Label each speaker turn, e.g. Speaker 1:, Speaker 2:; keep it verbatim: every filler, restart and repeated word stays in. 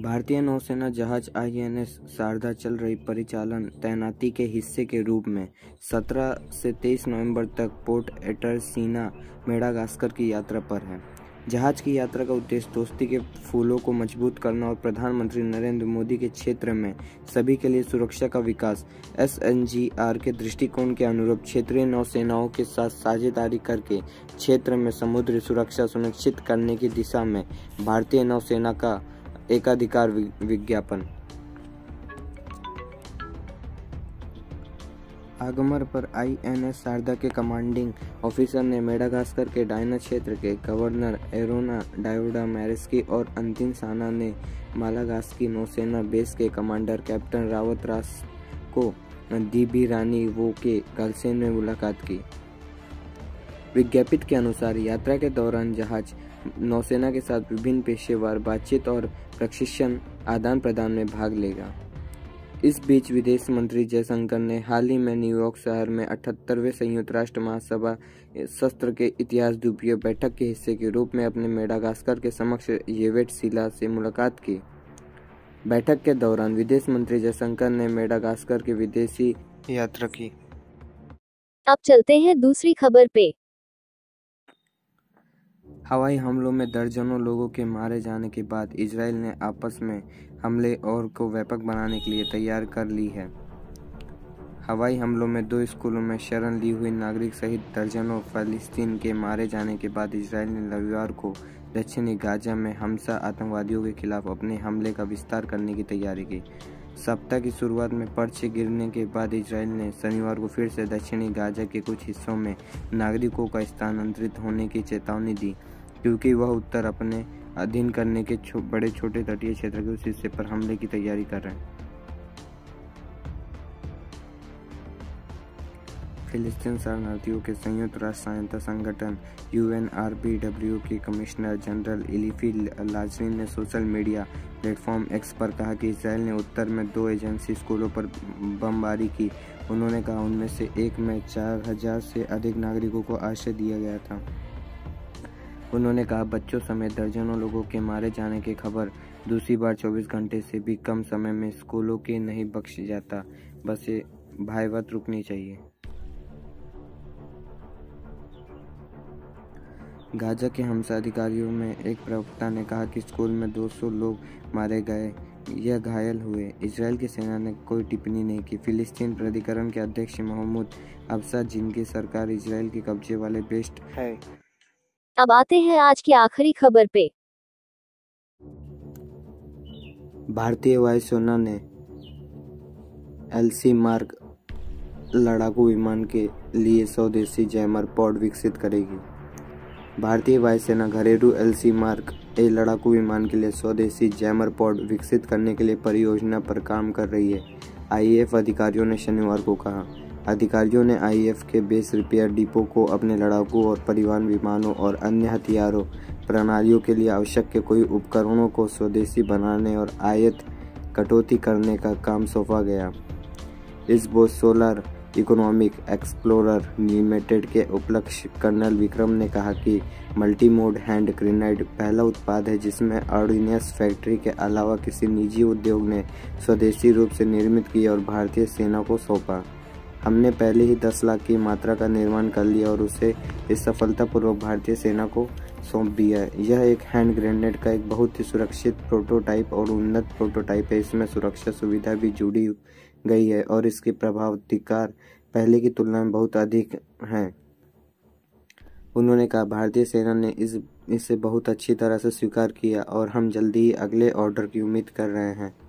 Speaker 1: भारतीय नौसेना जहाज आई एन एस शारदा चल रही परिचालन तैनाती के हिस्से के रूप में सत्रह से तेईस नवंबर तक पोर्ट एटरसीना, मेडागास्कर की यात्रा पर है। जहाज की यात्रा का उद्देश्य दोस्ती के फूलों को मजबूत करना और प्रधानमंत्री नरेंद्र मोदी के क्षेत्र में सभी के लिए सुरक्षा का विकास एस एन जी आर के दृष्टिकोण के अनुरूप क्षेत्रीय नौसेनाओं के साथ साझेदारी करके क्षेत्र में समुद्री सुरक्षा सुनिश्चित करने की दिशा में भारतीय नौसेना का एकाधिकार विज्ञापन। आगमन पर आई एन एस शारदा के कमांडिंग ऑफिसर ने मेडागास्कर के डायना क्षेत्र के गवर्नर एरोना डायोडा मैरिस्की और अंतिम साना ने मालागास्की नौसेना बेस के कमांडर कैप्टन रावत रास को दीबी रानी वो के गलसेन में मुलाकात की। विज्ञापित के अनुसार यात्रा के दौरान जहाज नौसेना के साथ विभिन्न पेशेवर बातचीत और प्रशिक्षण आदान प्रदान में भाग लेगा। इस बीच विदेश मंत्री जयशंकर ने हाल ही में न्यूयॉर्क शहर में अठहत्तरवें संयुक्त राष्ट्र महासभा सत्र के इतिहास द्वीपीय बैठक के हिस्से के रूप में अपने मेडागास्कर के समक्ष येवेट सिला से मुलाकात की। बैठक के दौरान विदेश मंत्री जयशंकर ने मेडागास्कर की विदेशी यात्रा की।
Speaker 2: अब चलते हैं दूसरी खबर पे।
Speaker 1: हवाई हमलों में दर्जनों लोगों के मारे जाने के बाद इजराइल ने आपस में हमले और को व्यापक बनाने के लिए तैयार कर ली है। हवाई हमलों में दो स्कूलों में शरण ली हुई नागरिक सहित दर्जनों फिलिस्तीन के मारे जाने के बाद इजराइल ने रविवार को दक्षिणी गाजा में हमसा आतंकवादियों के खिलाफ अपने हमले का विस्तार करने की तैयारी की। सप्ताह की शुरुआत में पर्चे गिरने के बाद इजराइल ने शनिवार को फिर से दक्षिणी गाजा के कुछ हिस्सों में नागरिकों का स्थानांतरित होने की चेतावनी दी, क्योंकि वह उत्तर अपने अधीन करने के छो, बड़े छोटे तटीय क्षेत्र के उस हिस्से पर हमले की तैयारी कर रहे हैं। फिलिस्तीन शरणार्थियों के संयुक्त राष्ट्र सहायता संगठन U N R P W के कमिश्नर जनरल इलीफी लाजरीन ने सोशल मीडिया प्लेटफॉर्म एक्स पर कहा कि इजराइल ने उत्तर में दो एजेंसी स्कूलों पर बमबारी की। उन्होंने कहा उनमें से एक में चार हजार से अधिक नागरिकों को आश्रय दिया गया था। उन्होंने कहा बच्चों समेत दर्जनों लोगों के मारे जाने की खबर दूसरी बार चौबीस घंटे से भी कम समय में स्कूलों के नहीं बख्श जाता। बस ये भयावह रुकनी चाहिए। गाजा के हमसा अधिकारियों में एक प्रवक्ता ने कहा कि स्कूल में दो सौ लोग मारे गए या घायल हुए। इजराइल की सेना ने कोई टिप्पणी नहीं की। फिलिस्तीन प्राधिकरण के अध्यक्ष महमूद अब्बास, जिनकी सरकार इजराइल के कब्जे वाले बेस्ट है।
Speaker 2: अब आते हैं आज की आखिरी खबर पे।
Speaker 1: भारतीय वायुसेना ने एल सी मार्क लड़ाकू विमान के लिए स्वदेशी जैमर पॉड विकसित करेगी। भारतीय वायुसेना घरेलू एल सी मार्क ए लड़ाकू विमान के लिए स्वदेशी जैमर पॉड विकसित करने के लिए परियोजना पर काम कर रही है, आई ए एफ अधिकारियों ने शनिवार को कहा। अधिकारियों ने आई ए एफ के बेस रिपेयर डिपो को अपने लड़ाकू और परिवहन विमानों और अन्य हथियारों प्रणालियों के लिए आवश्यक के कोई उपकरणों को स्वदेशी बनाने और आयात कटौती करने का काम सौंपा गया। इस Bose solar economic explorer limited के उपाध्यक्ष कर्नल विक्रम ने कहा कि मल्टी मोड हैंड ग्रेनेड पहला उत्पाद है जिसमें ऑर्डिनेंस फैक्ट्री के अलावा किसी निजी उद्योग ने स्वदेशी रूप से निर्मित किया और भारतीय सेना को सौंपा। हमने पहले ही दस लाख की मात्रा का निर्माण कर लिया और उसे इस सफलतापूर्वक भारतीय सेना को सौंप दिया है। यह एक हैंड ग्रेनेड का एक बहुत ही सुरक्षित प्रोटोटाइप और उन्नत प्रोटोटाइप है। इसमें सुरक्षा सुविधा भी जुड़ी गई है और इसकी प्रभावधिकार पहले की तुलना में बहुत अधिक है। उन्होंने कहा भारतीय सेना ने इस इसे बहुत अच्छी तरह से स्वीकार किया और हम जल्दी ही अगले ऑर्डर की उम्मीद कर रहे हैं।